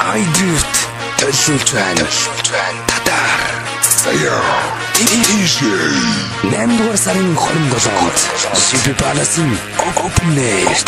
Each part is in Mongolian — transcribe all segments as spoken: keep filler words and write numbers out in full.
Hydrate төлөвлөж байна. Татар. Саяа. Тийшээ. найман дугаар сарын хорин долоонд Сипи Паласын Open Net.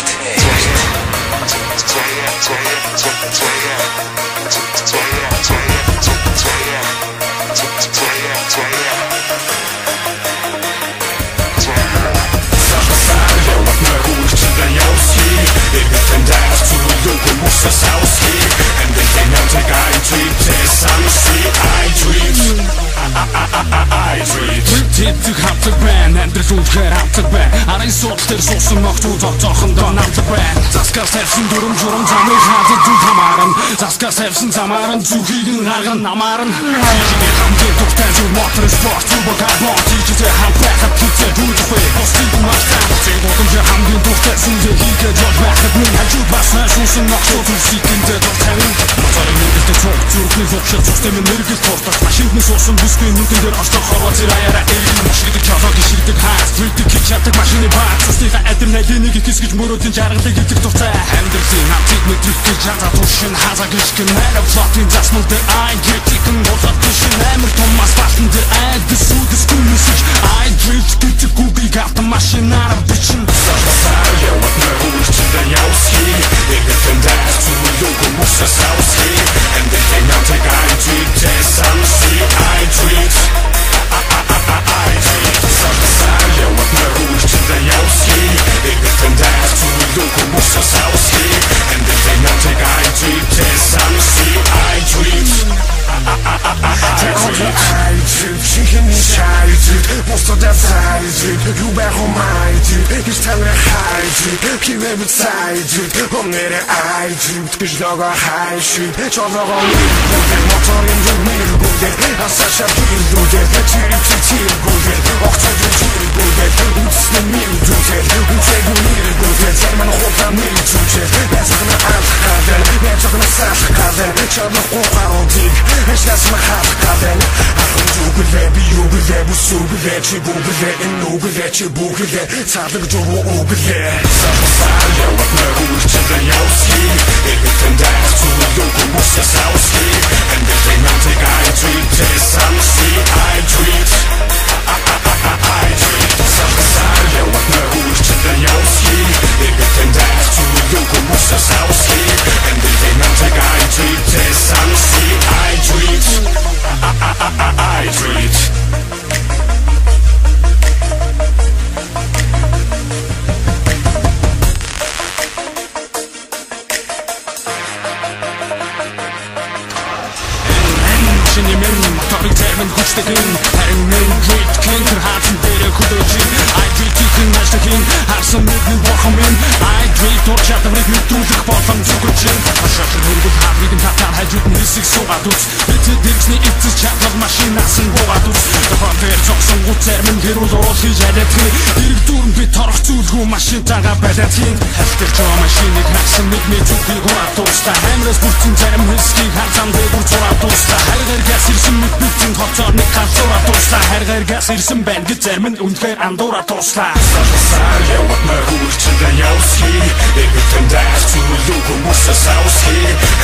Тэдэг хамтлаг байна, амьдрал үнэхээр хамтлаг байна. Арай сууц дээр суусан мохтуу цогцохондоо намтлаг байна. Заскар савсан дүрм журам замыг хазад зүг хамааран. Заскар савсан замааран зүгийг нь гарган намааран. Хамтын тухтай зүг мотор спорт зүг карбон тийчтэй хамт байхад тийчтэй дүүдэхгүй. Постиг мартсан цэг боломж хамгийн тухтай сүнзээ хийгээд жол байхад минь хажууд басна шуусан мохтуу зүсгэндээ дуртай. Моторын нэгдэлтэй цог зүрхний зогшил цустай минь нэргэл тууртах. Машинд нь суусан бүсгүй нүдэн дээр орчлох хорвоо зэраяра. Ширдэг чаваг ширдэг хаас Вэлдэг хич чаддаг машины бац Цусныха адим найлиныг ихс гэж мөрөөдийн жаргалыг идэх дуртай Амьдралын хамтыг мэдрэх гэж чадаа тушин Хазаа гიშгэн найрав флотын засмал дээр ай Гэтикэн болоод тушин амар том асфалтын дээр ай Дэсүүдэс күнэсэж ай Дрифт гэдэг губиг автан машинаараа бичин Сарбасар яваад мөрөөдчиндээ явсхи Эгэхэн дайс зүрхлүүг хүмүүсээ савсхи Амьдралын хамтыг ай Дрифтээ самсхи ай Дрифт Сарбасар яваад мөрөөдчиндээ явсхи Эгэхэн дайс зүрхлүүг хүмүүсээ савсхи Амьдралын хамтыг ай Дрифтээ самсхи ай Дрифт I drip, chicken and shy drip, most of that side drip, you back on my drip, it's time to high drip, keep every side drip, I'm near the eye drip, cause dog a high street, y'all dog on me, motor in the middle, go get, I'm such a big do get, tear to tear, go get, off to the tear, go get, who's the middle, do get, who take the middle, go get, tell me what I'm middle, do get, that's gonna ask, that's gonna sash, y'all know what I don't dig, it's just my heart, ахын зүгэлээ би югэлээ бүсүгэлээ чи бүгэлээ энэ нүгэлээ чи бүгэлээ цаалаг журуу үгэлээ сарбасар яваад мөрөөдчиндээ явсхи эгэхэн дайс зүгэлөө хүмүүсээ савсхи амьдралын хамтыг ай Дрифтээ самсхи ай Дрифт ай Дрифт сарбасар яваад мөрөөдчиндээ явсхи эгэхэн дайс зүгэлөө хүмүүсээ савсхи амьдралын хамтыг ай Дрифтээ самсхи ай Дрифт I treat Шинэ мэн моторыг зайван хүчтэйгэн харин мэн грейт кентер хаасан дээр хөдөөжин I treat-ийн наштагийн харсан мэдэн борхон мэн I treat ур чадварыг мэдрүүлэх болон зүгэж Ашаатар хөргөл хаврыг нь татаар хажууд нь хэсэг суугаад үз Битэд дэрсний эцэс чадвар машинаас нь буугаад үз Тохоор дээр зогсон гут зарим хэрүүл уулхиж ададхи Дэрэг дүүрэн би торох зүйлгүй машинтаага байлаадхийн Халтар жоо машиныг хагсан нэг мэд зүгхийг хураад дуустаа Хамраас бүрцэн зарим хэсгийг харзам дээгүр зураад дуустаа Харгаар газ ирсэн мэд битэн хоцоор нэг ганцураад дуустаа Харгаар газ ирсэн байна гэж зарим нь үнэхээр андуураад дуустаа Сарбасар яваад мөрөөдчиндээ явсхи Эгэхэн дайс зүрхлүүг хүмүүсээ савсхи